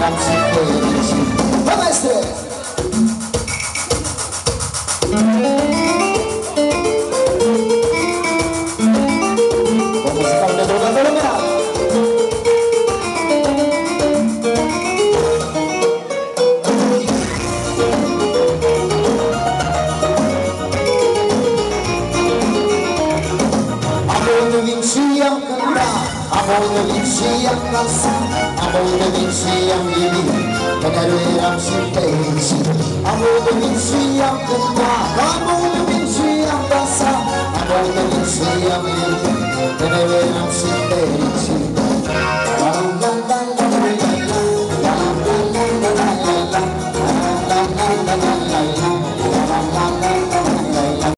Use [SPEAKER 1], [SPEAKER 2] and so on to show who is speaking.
[SPEAKER 1] eram și fericit. Bă, maestre! O muzică pentru toată lumea! Apoi vin și am cântat, apoi vin și am dansat, apoi vin și am iubit, că mereu eram și fericit. Apoi vin și am cântat, apoi vin și am dansat, apoi vin și am iubit, că mereu eram și fericit.